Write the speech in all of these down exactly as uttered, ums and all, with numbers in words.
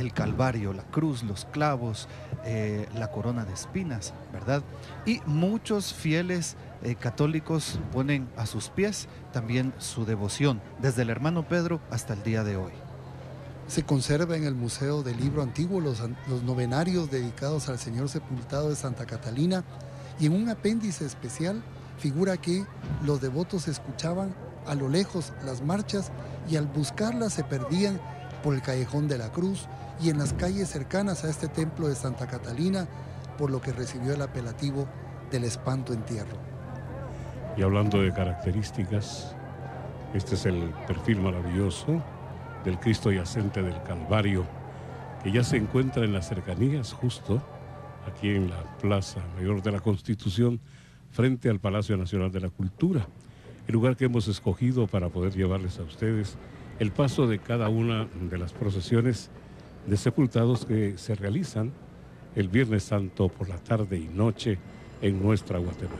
el Calvario, la cruz, los clavos, eh, la corona de espinas, ¿verdad? Y muchos fieles eh, católicos ponen a sus pies también su devoción, desde el hermano Pedro hasta el día de hoy. Se conserva en el Museo del Libro Antiguo los, los novenarios dedicados al Señor Sepultado de Santa Catalina, y en un apéndice especial figura que los devotos escuchaban a lo lejos las marchas y al buscarlas se perdían por el Callejón de la Cruz y en las calles cercanas a este templo de Santa Catalina, por lo que recibió el apelativo del Espanto Entierro. Y hablando de características, este es el perfil maravilloso del Cristo yacente del Calvario, que ya se encuentra en las cercanías, justo aquí en la Plaza Mayor de la Constitución, frente al Palacio Nacional de la Cultura, el lugar que hemos escogido para poder llevarles a ustedes el paso de cada una de las procesiones de sepultados que se realizan el Viernes Santo por la tarde y noche en nuestra Guatemala.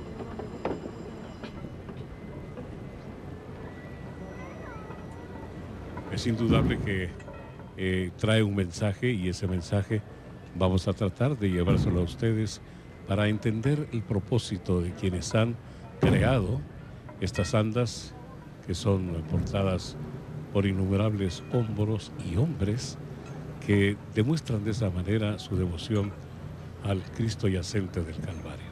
Es indudable que eh, trae un mensaje, y ese mensaje vamos a tratar de llevárselo a ustedes para entender el propósito de quienes han creado estas andas que son portadas por innumerables hombros y hombres que demuestran de esa manera su devoción al Cristo yacente del Calvario.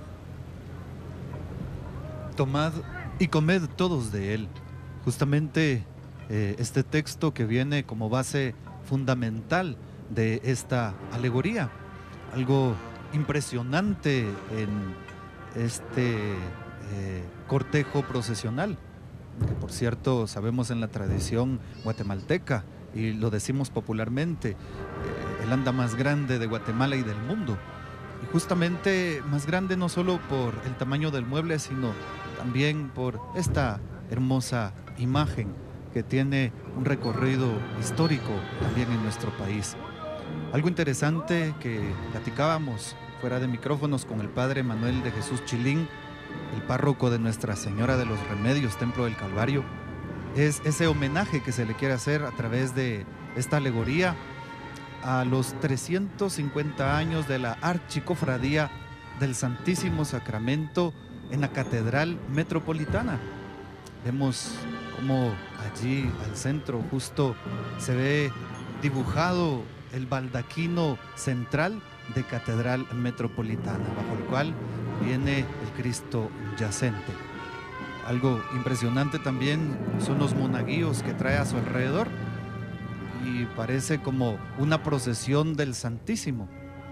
Tomad y comed todos de él. Justamente eh, este texto que viene como base fundamental de esta alegoría. Algo impresionante en este eh, cortejo procesional, que por cierto sabemos en la tradición guatemalteca, y lo decimos popularmente, eh, el anda más grande de Guatemala y del mundo. Y justamente más grande no solo por el tamaño del mueble, sino también por esta hermosa imagen que tiene un recorrido histórico también en nuestro país. Algo interesante que platicábamos fuera de micrófonos con el padre Manuel de Jesús Chilín, el párroco de Nuestra Señora de los Remedios, Templo del Calvario, es ese homenaje que se le quiere hacer a través de esta alegoría a los trescientos cincuenta años de la Archicofradía del Santísimo Sacramento en la Catedral Metropolitana. Vemos cómo allí al centro justo se ve dibujado el baldaquino central de Catedral Metropolitana, bajo el cual viene el Cristo yacente. Algo impresionante también son los monaguillos que trae a su alrededor, y parece como una procesión del Santísimo.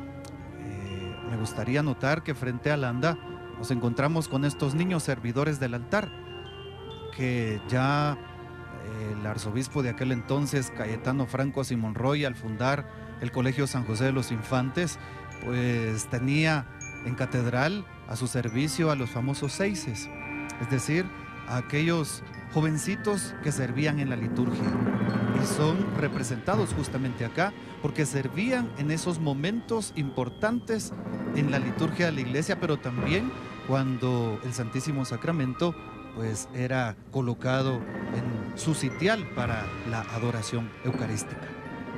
Eh, me gustaría notar que frente al anda nos encontramos con estos niños servidores del altar, que ya el arzobispo de aquel entonces, Cayetano Franco Simonroy, al fundar el Colegio San José de los Infantes, pues tenía en catedral a su servicio a los famosos seises, es decir, a aquellos jovencitos que servían en la liturgia, y son representados justamente acá porque servían en esos momentos importantes en la liturgia de la iglesia, pero también cuando el Santísimo Sacramento pues era colocado en su sitial para la adoración eucarística.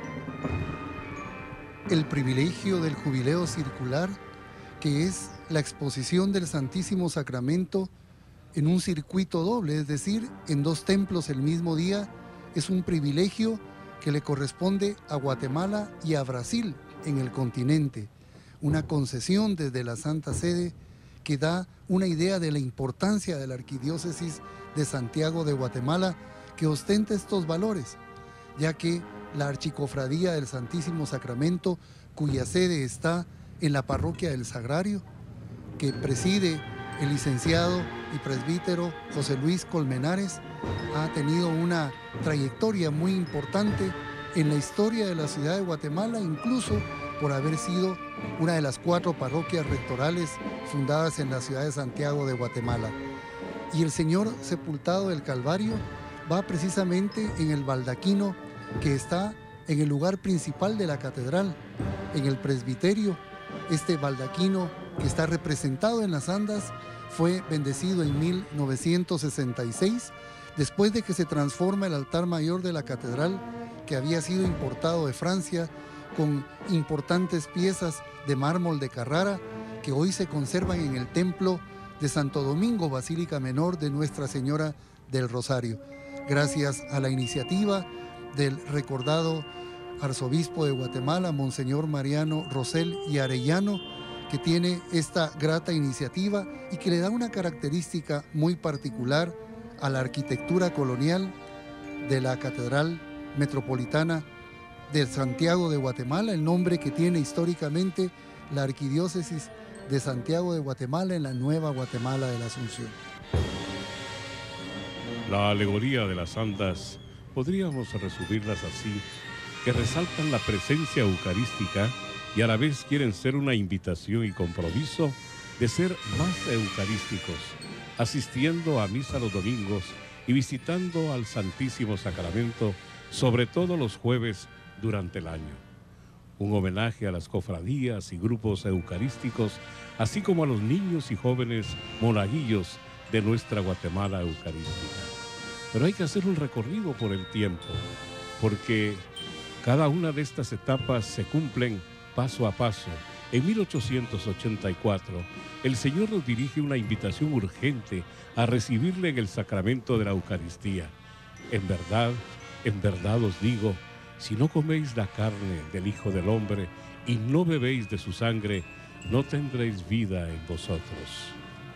El privilegio del jubileo circular, que es la exposición del Santísimo Sacramento en un circuito doble, es decir, en dos templos el mismo día, es un privilegio que le corresponde a Guatemala y a Brasil en el continente, una concesión desde la Santa Sede que da una idea de la importancia de la Arquidiócesis de Santiago de Guatemala, que ostenta estos valores, ya que la Archicofradía del Santísimo Sacramento, cuya sede está en la Parroquia del Sagrario, que preside el licenciado y presbítero José Luis Colmenares, ha tenido una trayectoria muy importante en la historia de la ciudad de Guatemala, incluso por haber sido una de las cuatro parroquias rectorales fundadas en la ciudad de Santiago de Guatemala. Y el Señor Sepultado del Calvario va precisamente en el baldaquino que está en el lugar principal de la catedral, en el presbiterio. Este baldaquino que está representado en las andas fue bendecido en mil novecientos sesenta y seis, después de que se transforma el altar mayor de la catedral, que había sido importado de Francia con importantes piezas de mármol de Carrara que hoy se conservan en el templo de Santo Domingo, Basílica Menor de Nuestra Señora del Rosario, gracias a la iniciativa del recordado arzobispo de Guatemala, Monseñor Mariano Rosell y Arellano, que tiene esta grata iniciativa y que le da una característica muy particular a la arquitectura colonial de la Catedral Metropolitana de Santiago de Guatemala, el nombre que tiene históricamente la Arquidiócesis de Santiago de Guatemala en la Nueva Guatemala de la Asunción. La alegoría de las andas podríamos resumirlas así, que resaltan la presencia eucarística y a la vez quieren ser una invitación y compromiso de ser más eucarísticos, asistiendo a misa los domingos y visitando al Santísimo Sacramento, sobre todo los jueves durante el año. Un homenaje a las cofradías y grupos eucarísticos, así como a los niños y jóvenes monaguillos de nuestra Guatemala eucarística. Pero hay que hacer un recorrido por el tiempo, porque cada una de estas etapas se cumplen paso a paso. En mil ochocientos ochenta y cuatro, el Señor nos dirige una invitación urgente a recibirle en el sacramento de la Eucaristía. En verdad, en verdad os digo, si no coméis la carne del Hijo del Hombre y no bebéis de su sangre, no tendréis vida en vosotros.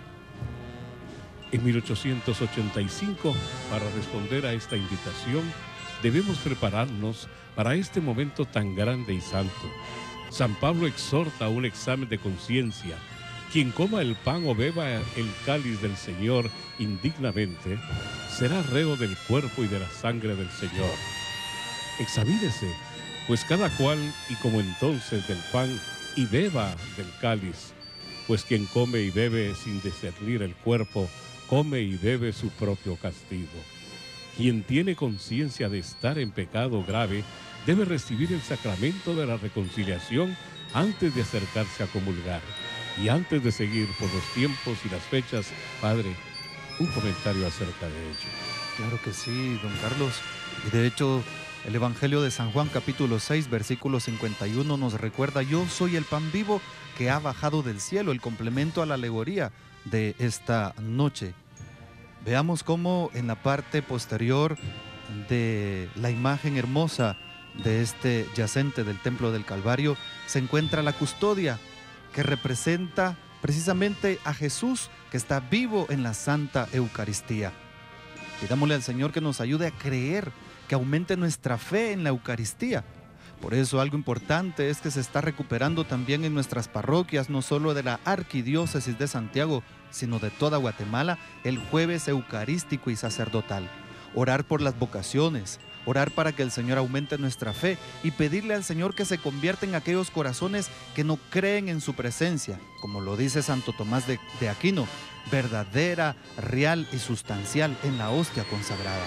En mil ochocientos ochenta y cinco, para responder a esta invitación, debemos prepararnos para este momento tan grande y santo. San Pablo exhorta a un examen de conciencia. Quien coma el pan o beba el cáliz del Señor indignamente, será reo del cuerpo y de la sangre del Señor. Examínese, pues cada cual, y como entonces del pan, y beba del cáliz, pues quien come y bebe sin discernir el cuerpo, come y bebe su propio castigo. Quien tiene conciencia de estar en pecado grave, debe recibir el sacramento de la reconciliación antes de acercarse a comulgar. Y antes de seguir por los tiempos y las fechas, Padre, un comentario acerca de ello. Claro que sí, don Carlos. Y de hecho, el Evangelio de San Juan, capítulo seis, versículo cincuenta y uno, nos recuerda: yo soy el pan vivo que ha bajado del cielo, el complemento a la alegoría de esta noche. Veamos cómo en la parte posterior de la imagen hermosa de este yacente del Templo del Calvario se encuentra la custodia, que representa precisamente a Jesús, que está vivo en la Santa Eucaristía. Pidámosle al Señor que nos ayude a creer, que aumente nuestra fe en la Eucaristía. Por eso algo importante es que se está recuperando también en nuestras parroquias, no solo de la Arquidiócesis de Santiago, sino de toda Guatemala, el jueves eucarístico y sacerdotal. Orar por las vocaciones, orar para que el Señor aumente nuestra fe y pedirle al Señor que se convierta en aquellos corazones que no creen en su presencia, como lo dice Santo Tomás de, de Aquino, verdadera, real y sustancial en la hostia consagrada.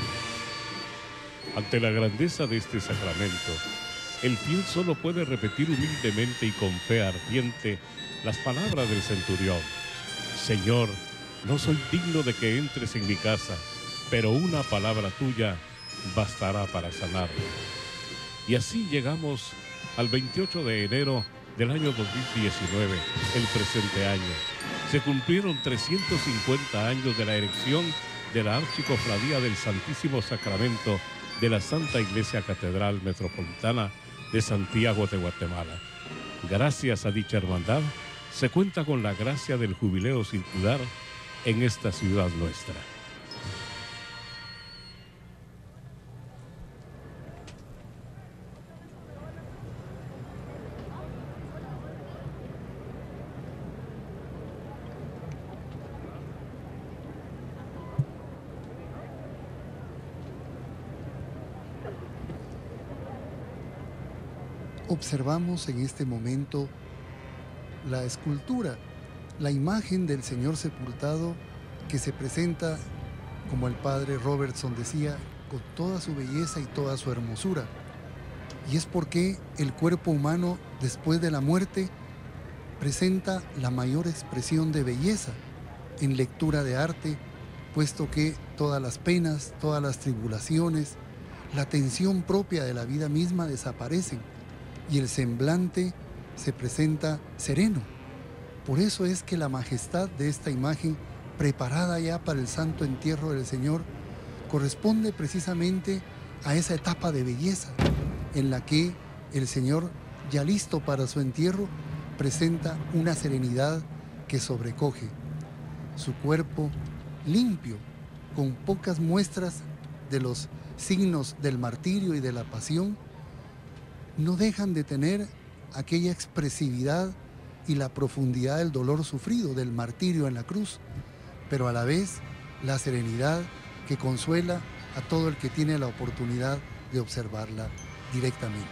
Ante la grandeza de este sacramento, el fiel solo puede repetir humildemente y con fe ardiente las palabras del centurión: Señor, no soy digno de que entres en mi casa, pero una palabra tuya bastará para sanarme. Y así llegamos al veintiocho de enero del año dos mil diecinueve, el presente año. Se cumplieron trescientos cincuenta años de la erección de la Archicofradía del Santísimo Sacramento de la Santa Iglesia Catedral Metropolitana de Santiago de Guatemala. Gracias a dicha hermandad, se cuenta con la gracia del jubileo circular en esta ciudad nuestra. Observamos en este momento la escultura, la imagen del Señor sepultado que se presenta, como el padre Robertson decía, con toda su belleza y toda su hermosura. Y es porque el cuerpo humano, después de la muerte, presenta la mayor expresión de belleza en lectura de arte, puesto que todas las penas, todas las tribulaciones, la tensión propia de la vida misma desaparece y el semblante se presenta sereno. Por eso es que la majestad de esta imagen, preparada ya para el santo entierro del Señor, corresponde precisamente a esa etapa de belleza en la que el Señor, ya listo para su entierro, presenta una serenidad que sobrecoge. Su cuerpo limpio, con pocas muestras de los signos del martirio y de la pasión, no dejan de tener aquella expresividad y la profundidad del dolor sufrido, del martirio en la cruz, pero a la vez la serenidad que consuela a todo el que tiene la oportunidad de observarla directamente.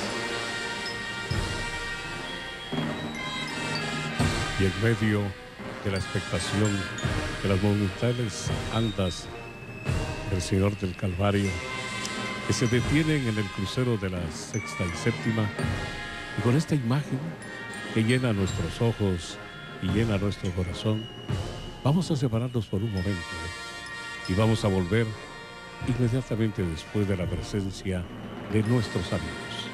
y en medio de la expectación de las monumentales andas del Señor del Calvario, que se detienen en el crucero de la sexta y séptima, y con esta imagen que llena nuestros ojos y llena nuestro corazón, vamos a separarnos por un momento y vamos a volver inmediatamente después de la presencia de nuestros amigos.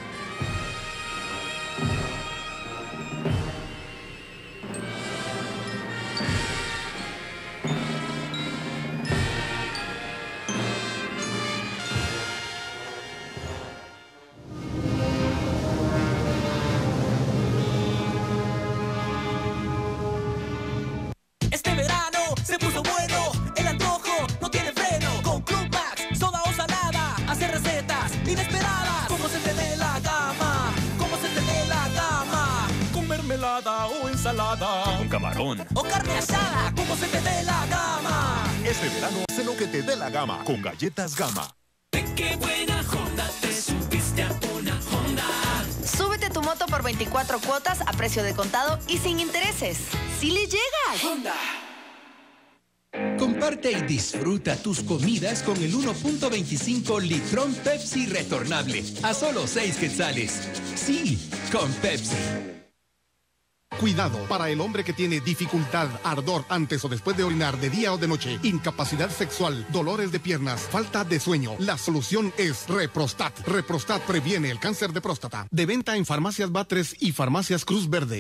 Este verano se puso bueno, el antojo no tiene freno. Con Club Max, soda o salada, hace recetas inesperadas. Como se te dé la gama, como se te dé la gama. Con mermelada o ensalada, con camarón o carne asada, como se te dé la gama. Este verano, sé lo que te dé la gama con galletas Gama. De qué buena Honda te subiste a una Honda. Súbete tu moto por veinticuatro cuotas a precio de contado y sin intereses. ¡Sí le llegas! Honda. Comparte y disfruta tus comidas con el uno punto veinticinco litrón Pepsi retornable a solo seis quetzales. Sí, con Pepsi. Cuidado para el hombre que tiene dificultad, ardor antes o después de orinar de día o de noche, incapacidad sexual, dolores de piernas, falta de sueño. La solución es Reprostat. Reprostat previene el cáncer de próstata. De venta en Farmacias Batres y Farmacias Cruz Verde.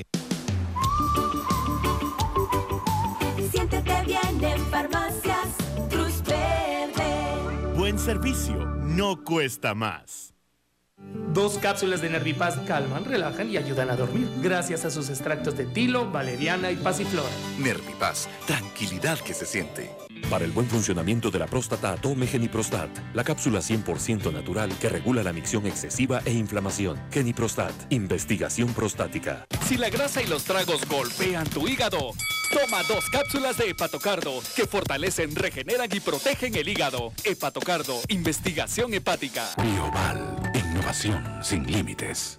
Siéntete bien en Farmacias Cruz Verde. Buen servicio, no cuesta más. Dos cápsulas de Nervipaz calman, relajan y ayudan a dormir gracias a sus extractos de tilo, valeriana y pasiflora. Nervipaz, tranquilidad que se siente. Para el buen funcionamiento de la próstata, tome Geniprostat, la cápsula cien por ciento natural que regula la micción excesiva e inflamación. Geniprostat, investigación prostática. Si la grasa y los tragos golpean tu hígado, toma dos cápsulas de Hepatocardo que fortalecen, regeneran y protegen el hígado. Hepatocardo, investigación hepática. Bioval, innovación sin límites.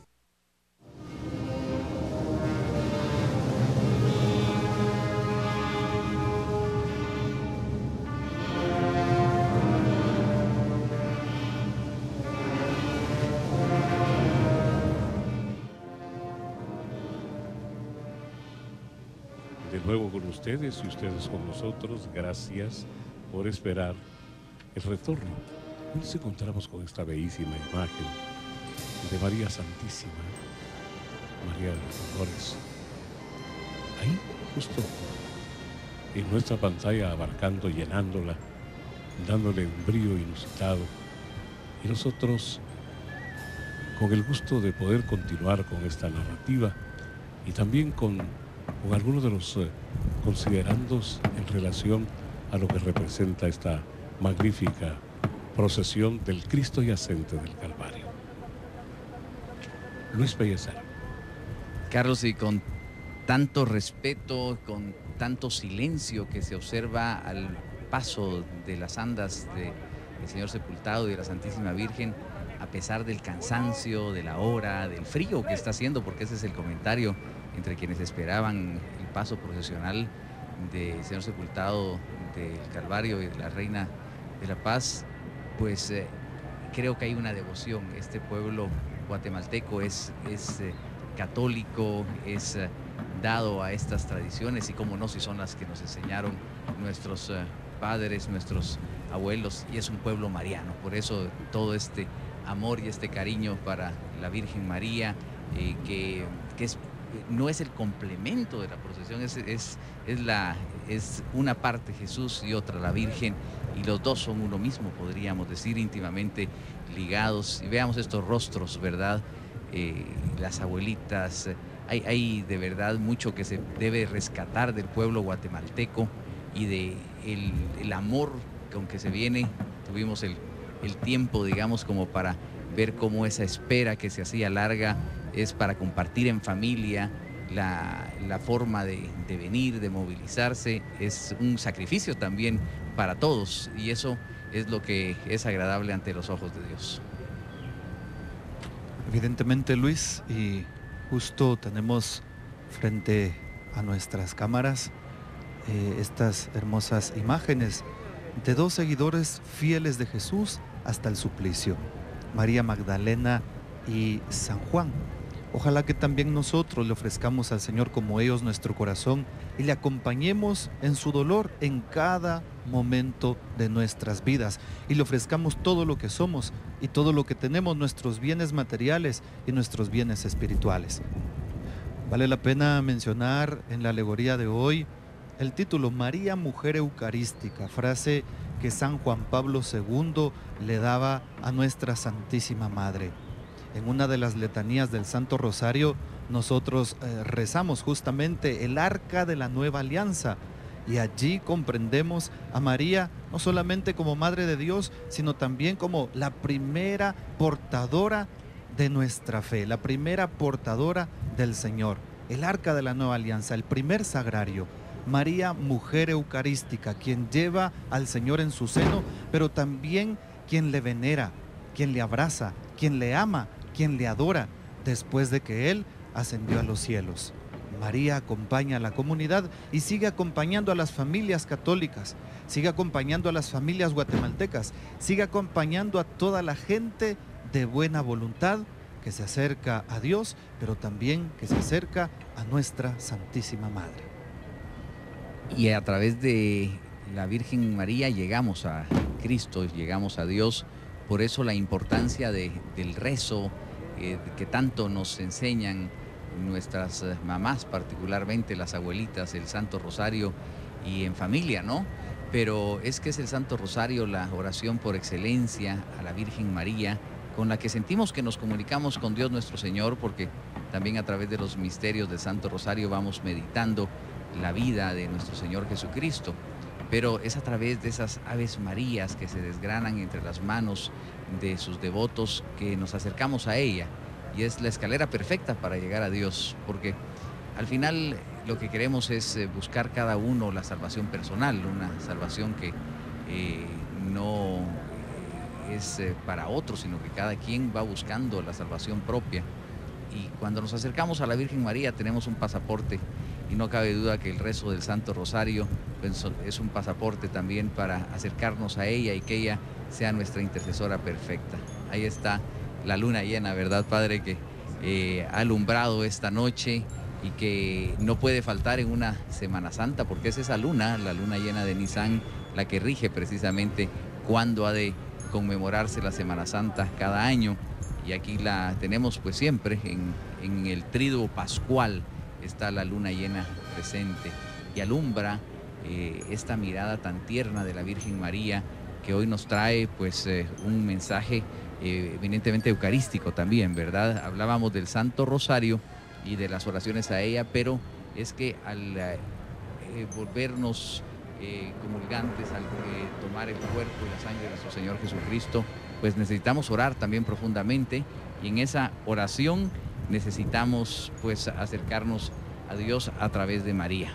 De nuevo con ustedes y ustedes con nosotros, gracias por esperar el retorno. Hoy nos encontramos con esta bellísima imagen de María Santísima, María de los Dolores. Ahí, justo en nuestra pantalla, abarcando, llenándola, dándole un brillo inusitado. Y nosotros, con el gusto de poder continuar con esta narrativa y también con, con algunos de los eh, considerandos en relación a lo que representa esta magnífica procesión del Cristo Yacente del Calvario. Luis Pellecer. Carlos, y con tanto respeto, con tanto silencio que se observa al paso de las andas del Señor sepultado y de la Santísima Virgen, a pesar del cansancio, de la hora, del frío que está haciendo, porque ese es el comentario entre quienes esperaban el paso procesional del Señor sepultado del Calvario y de la Reina de la Paz, pues eh, creo que hay una devoción. Este pueblo guatemalteco es, es eh, católico, es eh, dado a estas tradiciones, y cómo no, si son las que nos enseñaron nuestros eh, padres, nuestros abuelos, y es un pueblo mariano. Por eso todo este amor y este cariño para la Virgen María, eh, que, que es, no es el complemento de la procesión, es, es, es, la, es una parte Jesús y otra la Virgen, y los dos son uno mismo, podríamos decir, íntimamente ligados. Y veamos estos rostros, ¿verdad? Eh, las abuelitas, eh, hay, hay de verdad mucho que se debe rescatar del pueblo guatemalteco y de el, el amor con que se viene. Tuvimos el, el tiempo, digamos, como para ver cómo esa espera que se hacía larga es para compartir en familia. La, la forma de, de venir, de movilizarse, es un sacrificio también para todos, y eso es lo que es agradable ante los ojos de Dios. Evidentemente, Luis, y justo tenemos frente a nuestras cámaras eh, estas hermosas imágenes de dos seguidores fieles de Jesús hasta el suplicio, María Magdalena y San Juan. Ojalá que también nosotros le ofrezcamos al Señor como ellos nuestro corazón y le acompañemos en su dolor en cada momento de nuestras vidas y le ofrezcamos todo lo que somos y todo lo que tenemos, nuestros bienes materiales y nuestros bienes espirituales. Vale la pena mencionar en la alegoría de hoy el título María Mujer Eucarística, frase que San Juan Pablo segundo le daba a nuestra Santísima Madre. En una de las letanías del Santo Rosario nosotros eh, rezamos justamente el arca de la nueva alianza y allí comprendemos a María no solamente como Madre de Dios, sino también como la primera portadora de nuestra fe, la primera portadora del Señor, el arca de la nueva alianza, el primer sagrario. María, mujer eucarística, quien lleva al Señor en su seno, pero también quien le venera, quien le abraza, quien le ama, quien le adora después de que Él ascendió a los cielos. María acompaña a la comunidad y sigue acompañando a las familias católicas, sigue acompañando a las familias guatemaltecas, sigue acompañando a toda la gente de buena voluntad que se acerca a Dios, pero también que se acerca a nuestra Santísima Madre. Y a través de la Virgen María llegamos a Cristo, llegamos a Dios. Por eso la importancia de, del rezo eh, que tanto nos enseñan nuestras eh, mamás, particularmente las abuelitas, el Santo Rosario y en familia, ¿no? Pero es que es el Santo Rosario la oración por excelencia a la Virgen María, con la que sentimos que nos comunicamos con Dios nuestro Señor, porque también a través de los misterios del Santo Rosario vamos meditando la vida de nuestro Señor Jesucristo. Pero es a través de esas Aves Marías que se desgranan entre las manos de sus devotos que nos acercamos a ella. Y es la escalera perfecta para llegar a Dios, porque al final lo que queremos es buscar cada uno la salvación personal, una salvación que eh, no es para otros, sino que cada quien va buscando la salvación propia. Y cuando nos acercamos a la Virgen María tenemos un pasaporte, y no cabe duda que el rezo del Santo Rosario pues, es un pasaporte también para acercarnos a ella y que ella sea nuestra intercesora perfecta. Ahí está la luna llena, ¿verdad, Padre? Que eh, ha alumbrado esta noche y que no puede faltar en una Semana Santa, porque es esa luna, la luna llena de Nisan, la que rige precisamente cuándo ha de conmemorarse la Semana Santa cada año. Y aquí la tenemos pues siempre en, en el Tríduo Pascual. Está la luna llena presente y alumbra eh, esta mirada tan tierna de la Virgen María, que hoy nos trae pues eh, un mensaje eh, eminentemente eucarístico también, ¿verdad? Hablábamos del Santo Rosario y de las oraciones a ella, pero es que al eh, volvernos eh, comulgantes, al eh, tomar el cuerpo y la sangre de nuestro Señor Jesucristo, pues necesitamos orar también profundamente, y en esa oración necesitamos pues acercarnos a Dios a través de María.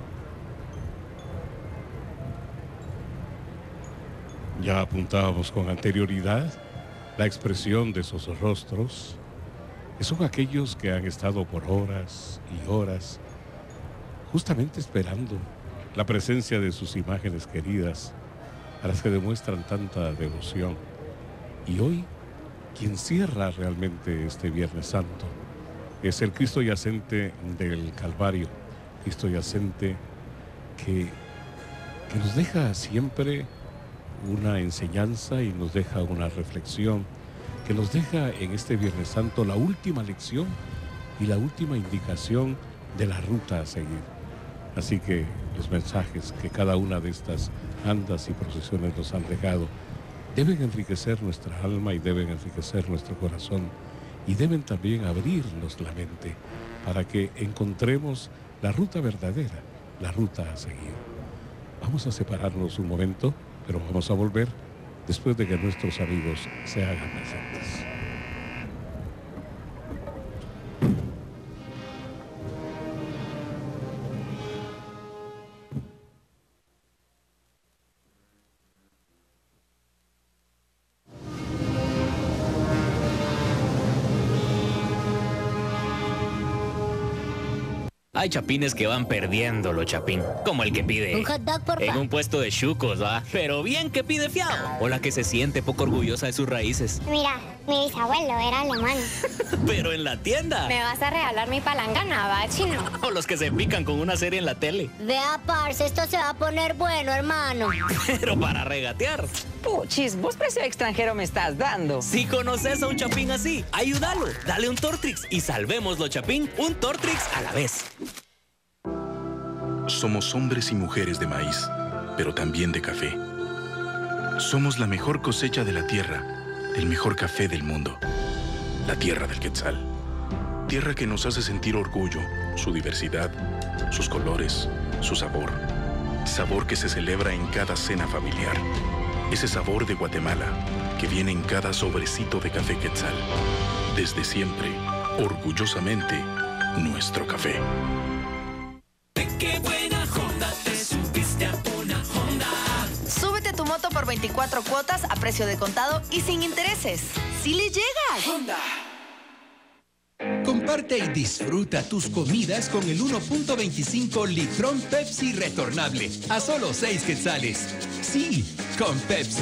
Ya apuntábamos con anterioridad la expresión de esos rostros, que son aquellos que han estado por horas y horas justamente esperando la presencia de sus imágenes queridas, a las que demuestran tanta devoción. Y hoy, quien cierra realmente este Viernes Santo es el Cristo yacente del Calvario, Cristo yacente que, que nos deja siempre una enseñanza y nos deja una reflexión, que nos deja en este Viernes Santo la última lección y la última indicación de la ruta a seguir. Así que los mensajes que cada una de estas andas y procesiones nos han dejado deben enriquecer nuestra alma y deben enriquecer nuestro corazón, y deben también abrirnos la mente para que encontremos la ruta verdadera, la ruta a seguir. Vamos a separarnos un momento, pero vamos a volver después de que nuestros amigos se hagan presentes. Hay chapines que van perdiendo lo chapín, como el que pide un hot dog, por en favor. un puesto de chucos, ¿va? Pero bien que pide fiado. O la que se siente poco orgullosa de sus raíces. Mira, mi bisabuelo era alemán. Pero en la tienda. ¿Me vas a regalar mi palangana, va, chino? O los que se pican con una serie en la tele. Vea, parce, esto se va a poner bueno, hermano. Pero para regatear. Puchis, ¿vos precio extranjero me estás dando? Si conoces a un chapín así, ayúdalo. Dale un Tortrix y salvémoslo, chapín, un Tortrix a la vez. Somos hombres y mujeres de maíz, pero también de café. Somos la mejor cosecha de la tierra, el mejor café del mundo. La tierra del Quetzal. Tierra que nos hace sentir orgullo, su diversidad, sus colores, su sabor. Sabor que se celebra en cada cena familiar. Ese sabor de Guatemala que viene en cada sobrecito de café Quetzal. Desde siempre, orgullosamente, nuestro café. ¡Qué buena Honda! Te subiste a una Honda. Súbete a tu moto por veinticuatro cuotas a precio de contado y sin intereses. ¡Sí le llegas! Honda. Comparte y disfruta tus comidas con el uno punto veinticinco litrón Pepsi retornable a solo seis quetzales. Sí, con Pepsi.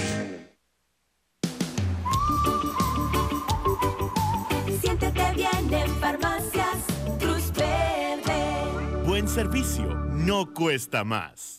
Siéntete bien en Farmacias Cruz Verde. Buen servicio no cuesta más.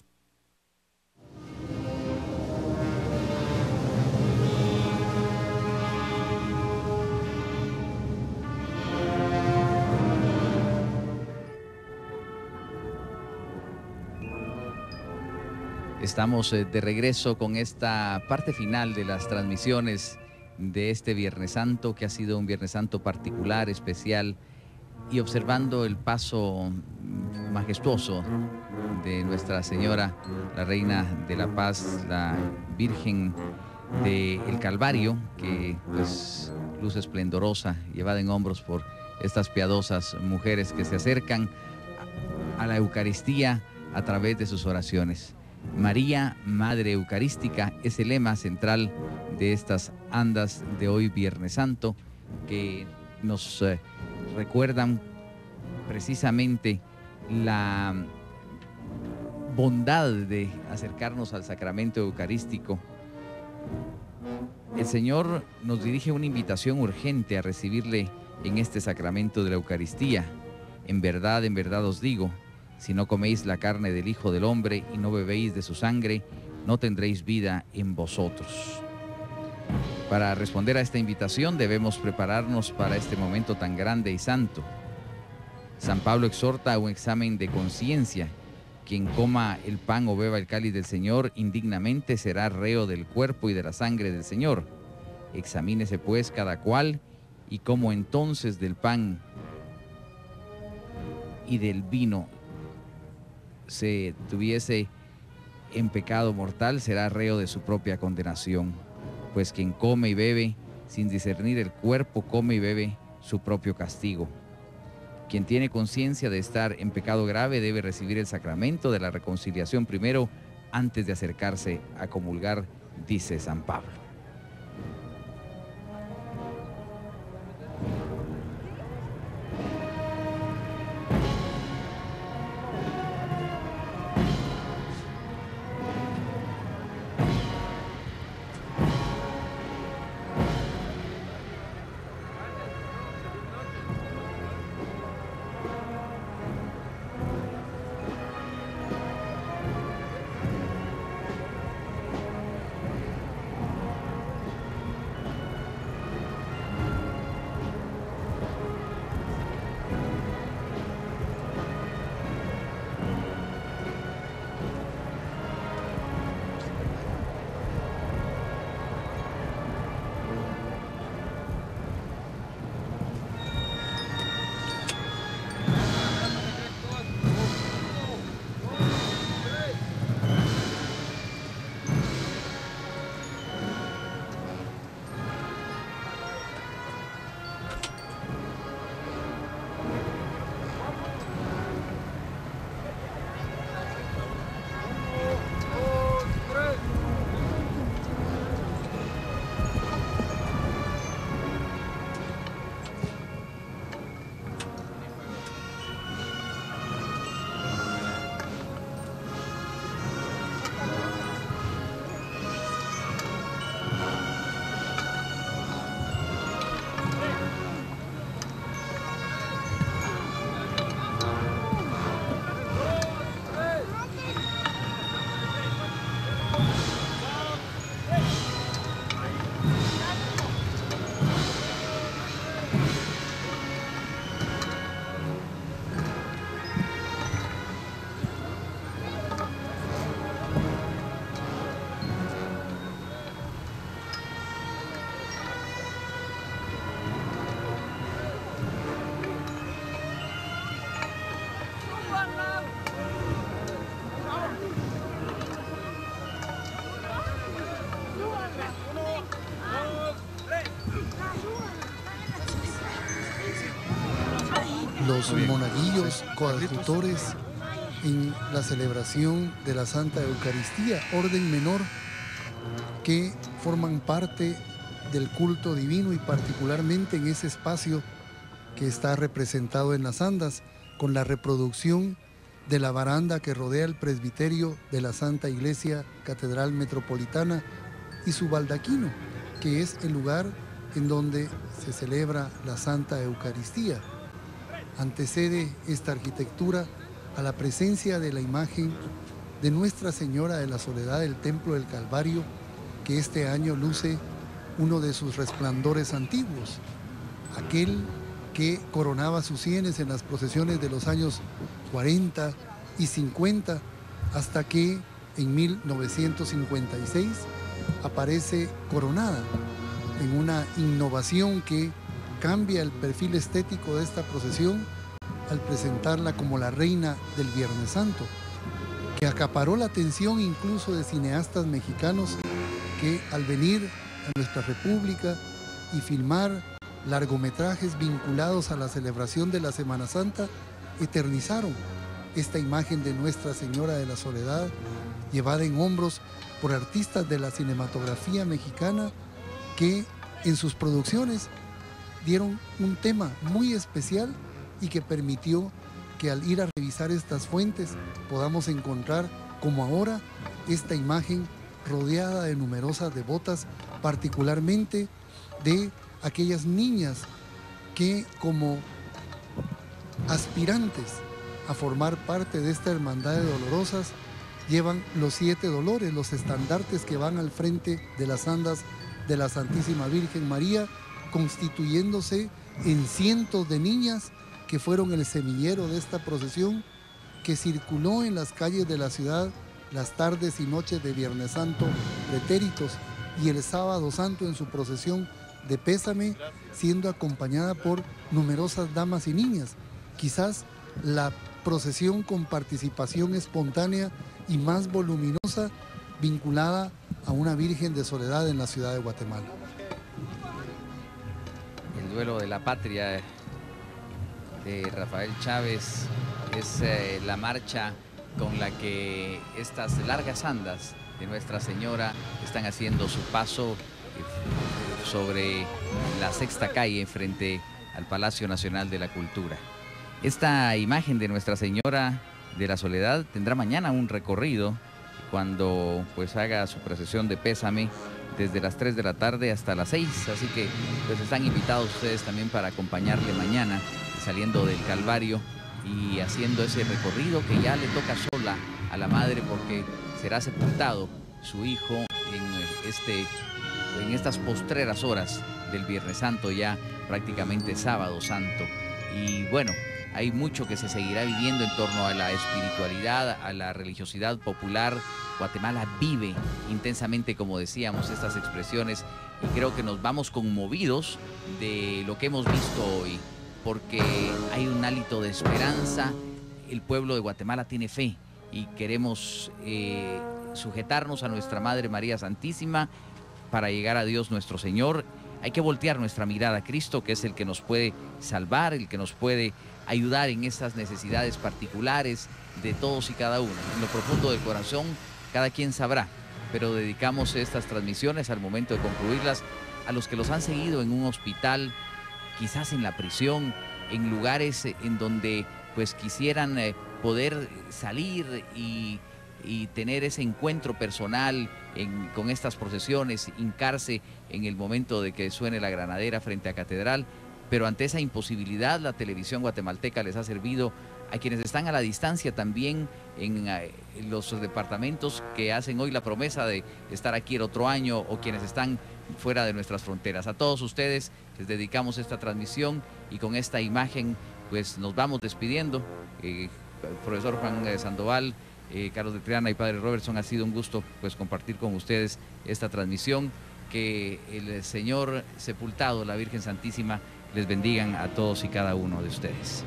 Estamos eh, de regreso con esta parte final de las transmisiones de este Viernes Santo, que ha sido un Viernes Santo particular, especial, y observando el paso majestuoso de Nuestra Señora, la Reina de la Paz, la Virgen del Calvario, que pues luz esplendorosa, llevada en hombros por estas piadosas mujeres que se acercan a la Eucaristía a través de sus oraciones. María, Madre Eucarística, es el lema central de estas andas de hoy Viernes Santo, que nos eh, recuerdan precisamente la bondad de acercarnos al sacramento eucarístico. El Señor nos dirige una invitación urgente a recibirle en este sacramento de la Eucaristía. En verdad, en verdad os digo, si no coméis la carne del Hijo del Hombre y no bebéis de su sangre, no tendréis vida en vosotros. Para responder a esta invitación debemos prepararnos para este momento tan grande y santo. San Pablo exhorta a un examen de conciencia. Quien coma el pan o beba el cáliz del Señor indignamente será reo del cuerpo y de la sangre del Señor. Examínese pues cada cual, y como entonces del pan y del vino se tuviese en pecado mortal, será reo de su propia condenación. Pues quien come y bebe sin discernir el cuerpo, come y bebe su propio castigo. Quien tiene conciencia de estar en pecado grave debe recibir el sacramento de la reconciliación primero, antes de acercarse a comulgar, dice San Pablo. los monaguillos coadjutores en la celebración de la Santa Eucaristía, orden menor, que forman parte del culto divino y particularmente en ese espacio que está representado en las andas, con la reproducción de la baranda que rodea el presbiterio de la Santa Iglesia Catedral Metropolitana y su baldaquino, que es el lugar en donde se celebra la Santa Eucaristía. Antecede esta arquitectura a la presencia de la imagen de Nuestra Señora de la Soledad del Templo del Calvario, que este año luce uno de sus resplandores antiguos, aquel que coronaba sus sienes en las procesiones de los años cuarenta y cincuenta, hasta que en mil novecientos cincuenta y seis aparece coronada en una innovación que cambia el perfil estético de esta procesión al presentarla como la reina del Viernes Santo, que acaparó la atención incluso de cineastas mexicanos que al venir a nuestra república y filmar largometrajes vinculados a la celebración de la Semana Santa, eternizaron esta imagen de Nuestra Señora de la Soledad, llevada en hombros por artistas de la cinematografía mexicana que en sus producciones dieron un tema muy especial y que permitió que al ir a revisar estas fuentes podamos encontrar, como ahora, esta imagen rodeada de numerosas devotas, particularmente de aquellas niñas que, como aspirantes a formar parte de esta hermandad de dolorosas, llevan los siete dolores, los estandartes que van al frente de las andas de la Santísima Virgen María, constituyéndose en cientos de niñas que fueron el semillero de esta procesión que circuló en las calles de la ciudad las tardes y noches de Viernes Santo pretéritos y el Sábado Santo en su procesión de pésame, siendo acompañada por numerosas damas y niñas. Quizás la procesión con participación espontánea y más voluminosa vinculada a una Virgen de Soledad en la ciudad de Guatemala. El duelo de la patria de Rafael Chávez es eh, la marcha con la que estas largas andas de Nuestra Señora están haciendo su paso sobre la Sexta Calle frente al Palacio Nacional de la Cultura. Esta imagen de Nuestra Señora de la Soledad tendrá mañana un recorrido cuando pues haga su procesión de pésame desde las tres de la tarde hasta las seis, así que pues están invitados ustedes también para acompañarle mañana saliendo del Calvario y haciendo ese recorrido que ya le toca sola a la madre porque será sepultado su hijo en, este, en estas postreras horas del Viernes Santo, ya prácticamente Sábado Santo. Y bueno, hay mucho que se seguirá viviendo en torno a la espiritualidad, a la religiosidad popular. Guatemala vive intensamente, como decíamos, estas expresiones y creo que nos vamos conmovidos de lo que hemos visto hoy, porque hay un hálito de esperanza. El pueblo de Guatemala tiene fe y queremos eh, sujetarnos a nuestra Madre María Santísima para llegar a Dios nuestro Señor. Hay que voltear nuestra mirada a Cristo, que es el que nos puede salvar, el que nos puede ayudar en estas necesidades particulares de todos y cada uno. En lo profundo del corazón, cada quien sabrá, pero dedicamos estas transmisiones al momento de concluirlas a los que los han seguido en un hospital, quizás en la prisión, en lugares en donde pues quisieran eh, poder salir y, y tener ese encuentro personal en, con estas procesiones, hincarse en el momento de que suene la granadera frente a Catedral, pero ante esa imposibilidad la televisión guatemalteca les ha servido a quienes están a la distancia también en, en los departamentos que hacen hoy la promesa de estar aquí el otro año o quienes están fuera de nuestras fronteras. A todos ustedes les dedicamos esta transmisión y con esta imagen pues nos vamos despidiendo. Eh, profesor Juan Sandoval, eh, Carlos de Triana y Padre Robertson, ha sido un gusto pues compartir con ustedes esta transmisión. Que el Señor sepultado, la Virgen Santísima, les bendigan a todos y cada uno de ustedes.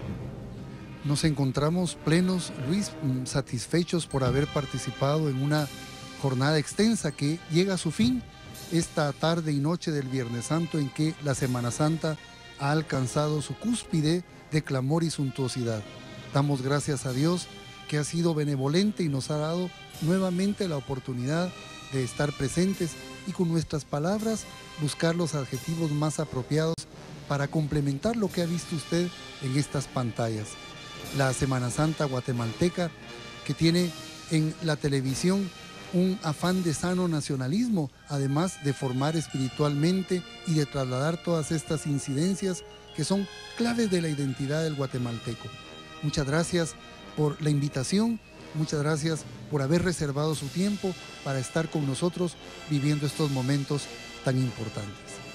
Nos encontramos plenos, Luis, satisfechos por haber participado en una jornada extensa que llega a su fin esta tarde y noche del Viernes Santo, en que la Semana Santa ha alcanzado su cúspide de clamor y suntuosidad. Damos gracias a Dios que ha sido benevolente y nos ha dado nuevamente la oportunidad de estar presentes y con nuestras palabras buscar los adjetivos más apropiados para complementar lo que ha visto usted en estas pantallas. La Semana Santa guatemalteca, que tiene en la televisión un afán de sano nacionalismo, además de formar espiritualmente y de trasladar todas estas incidencias que son claves de la identidad del guatemalteco. Muchas gracias por la invitación, muchas gracias por haber reservado su tiempo para estar con nosotros viviendo estos momentos tan importantes.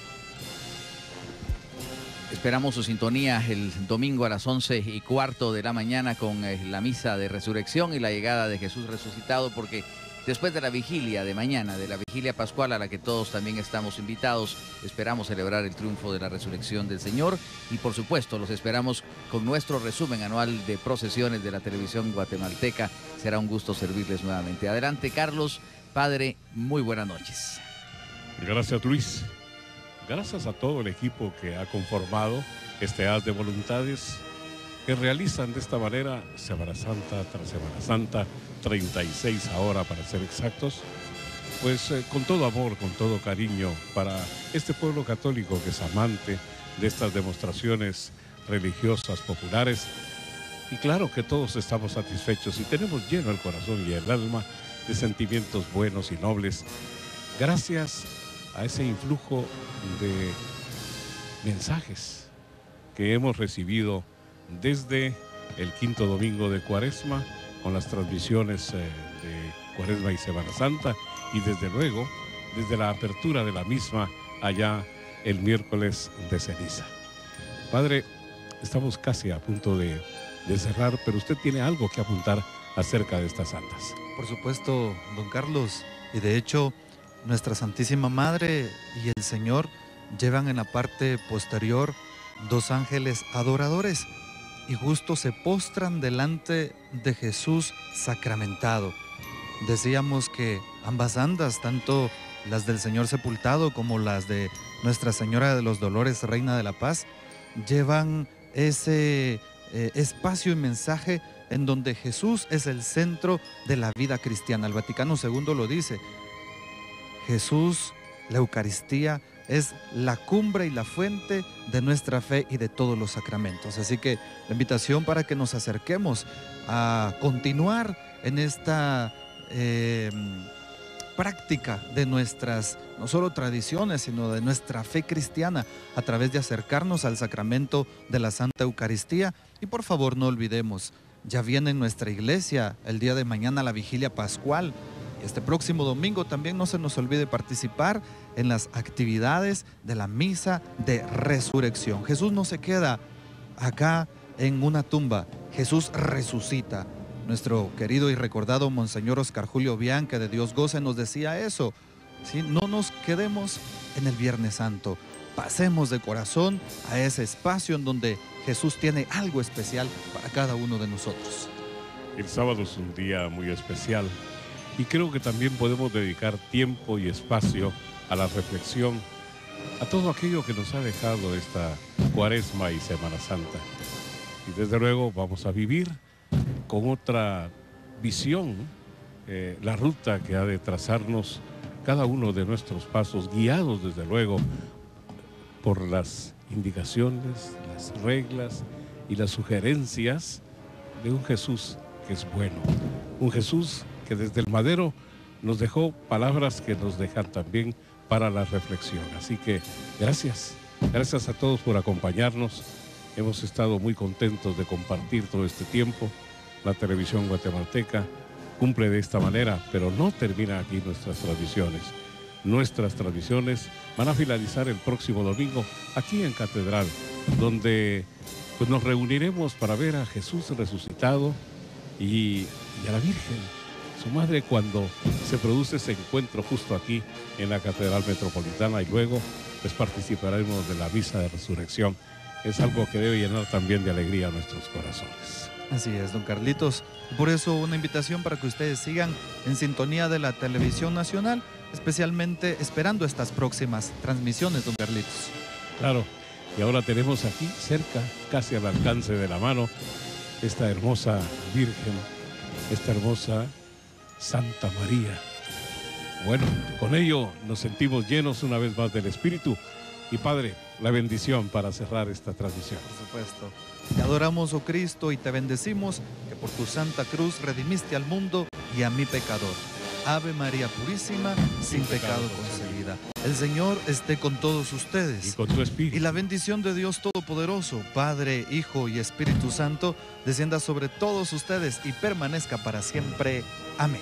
Esperamos su sintonía el domingo a las once y cuarto de la mañana con eh, la misa de resurrección y la llegada de Jesús resucitado, porque después de la vigilia de mañana, de la vigilia pascual a la que todos también estamos invitados, esperamos celebrar el triunfo de la resurrección del Señor y por supuesto los esperamos con nuestro resumen anual de procesiones de la televisión guatemalteca. Será un gusto servirles nuevamente. Adelante, Carlos. Padre, muy buenas noches. Gracias, Luis. Gracias a todo el equipo que ha conformado este haz de voluntades que realizan de esta manera Semana Santa tras Semana Santa, treinta y seis ahora para ser exactos, pues eh, con todo amor, con todo cariño para este pueblo católico que es amante de estas demostraciones religiosas populares. Y claro que todos estamos satisfechos y tenemos lleno el corazón y el alma de sentimientos buenos y nobles, gracias a ese influjo de mensajes que hemos recibido desde el quinto domingo de Cuaresma, con las transmisiones eh, de Cuaresma y Semana Santa, y desde luego, desde la apertura de la misma, allá el miércoles de ceniza. Padre, estamos casi a punto de, de cerrar, pero usted tiene algo que apuntar acerca de estas santas. Por supuesto, don Carlos, y de hecho, nuestra Santísima Madre y el Señor llevan en la parte posterior dos ángeles adoradores y justo se postran delante de Jesús sacramentado. Decíamos que ambas andas, tanto las del Señor sepultado como las de Nuestra Señora de los Dolores, Reina de la Paz, llevan ese eh, espacio y mensaje en donde Jesús es el centro de la vida cristiana. El Vaticano segundo lo dice. Jesús, la Eucaristía, es la cumbre y la fuente de nuestra fe y de todos los sacramentos. Así que la invitación para que nos acerquemos a continuar en esta eh, práctica de nuestras, no solo tradiciones, sino de nuestra fe cristiana, a través de acercarnos al sacramento de la Santa Eucaristía. Y por favor no olvidemos, ya viene en nuestra iglesia el día de mañana la vigilia pascual. Este próximo domingo también no se nos olvide participar en las actividades de la misa de resurrección. Jesús no se queda acá en una tumba, Jesús resucita. Nuestro querido y recordado Monseñor Oscar Julio Bianca, de Dios goce, nos decía eso, ¿sí? No nos quedemos en el Viernes Santo, pasemos de corazón a ese espacio en donde Jesús tiene algo especial para cada uno de nosotros. El sábado es un día muy especial. Y creo que también podemos dedicar tiempo y espacio a la reflexión, a todo aquello que nos ha dejado esta Cuaresma y Semana Santa. Y desde luego vamos a vivir con otra visión eh, la ruta que ha de trazarnos cada uno de nuestros pasos, guiados desde luego por las indicaciones, las reglas y las sugerencias de un Jesús que es bueno, un Jesús que desde el madero nos dejó palabras que nos dejan también para la reflexión. Así que gracias, gracias a todos por acompañarnos. Hemos estado muy contentos de compartir todo este tiempo. La televisión guatemalteca cumple de esta manera, pero no termina aquí nuestras transmisiones. Nuestras transmisiones van a finalizar el próximo domingo aquí en Catedral, donde pues, nos reuniremos para ver a Jesús resucitado y, y a la Virgen, su madre, cuando se produce ese encuentro justo aquí en la Catedral Metropolitana, y luego pues participaremos de la misa de resurrección. Es algo que debe llenar también de alegría a nuestros corazones. Así es, don Carlitos. Por eso una invitación para que ustedes sigan en sintonía de la Televisión Nacional, especialmente esperando estas próximas transmisiones, don Carlitos. Claro, Y ahora tenemos aquí cerca, casi al alcance de la mano, esta hermosa Virgen, esta hermosa Santa María. Bueno, con ello nos sentimos llenos una vez más del Espíritu. Y Padre, la bendición para cerrar esta transmisión. Por supuesto. Te adoramos, oh Cristo, y te bendecimos que por tu santa cruz redimiste al mundo y a mi pecador. Ave María Purísima, sin pecado concebida. El Señor esté con todos ustedes. Y con tu espíritu. Y la bendición de Dios Todopoderoso, Padre, Hijo y Espíritu Santo, descienda sobre todos ustedes y permanezca para siempre. Amén.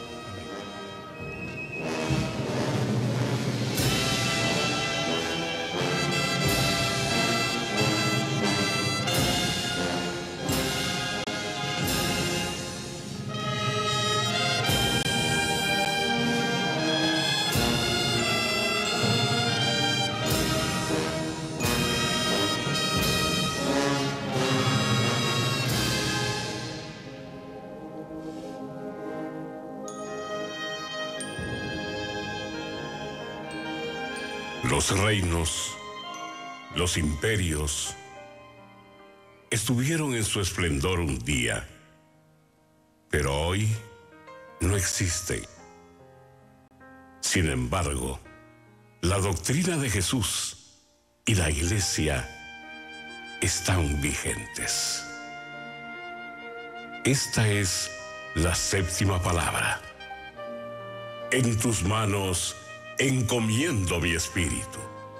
Los reinos, los imperios, estuvieron en su esplendor un día, pero hoy no existen. Sin embargo, la doctrina de Jesús y la Iglesia están vigentes. Esta es la séptima palabra. En tus manos encomiendo mi espíritu.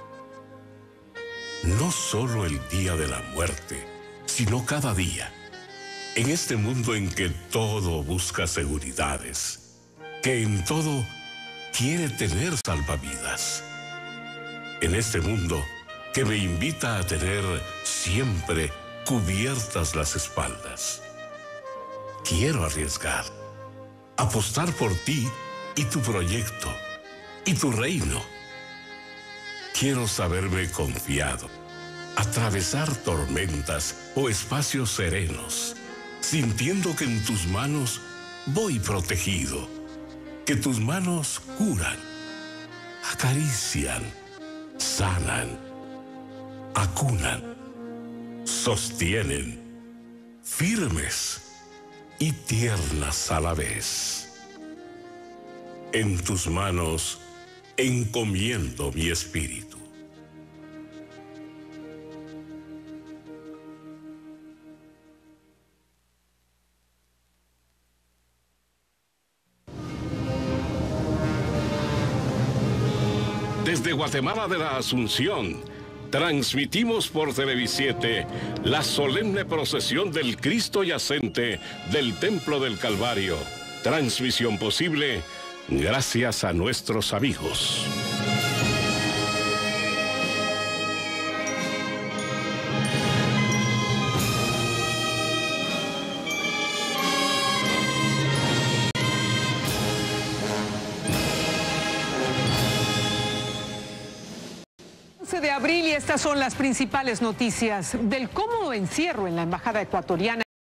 No solo el día de la muerte, sino cada día. En este mundo en que todo busca seguridades, que en todo quiere tener salvavidas. En este mundo que me invita a tener siempre cubiertas las espaldas. Quiero arriesgar, apostar por ti y tu proyecto y tu reino. Quiero saberme confiado, atravesar tormentas o espacios serenos, sintiendo que en tus manos voy protegido, que tus manos curan, acarician, sanan, acunan, sostienen, firmes y tiernas a la vez. En tus manos encomiendo mi espíritu. Desde Guatemala de la Asunción, transmitimos por Televisiete la solemne procesión del Cristo Yacente del Templo del Calvario. Transmisión posible gracias a nuestros amigos. de abril y estas son las principales noticias. Del cómodo encierro en la embajada ecuatoriana